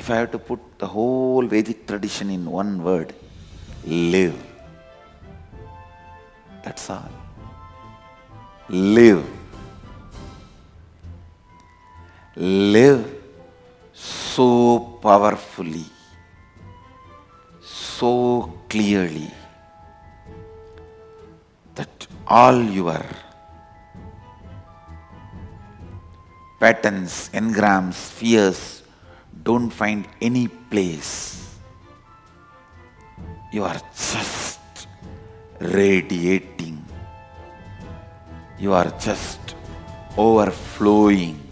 if I have to put the whole Vedic tradition in one word, live. That's all. Live. Live so powerfully, so clearly, that all your patterns, engrams, fears don't find any place. You are just radiating. You are just overflowing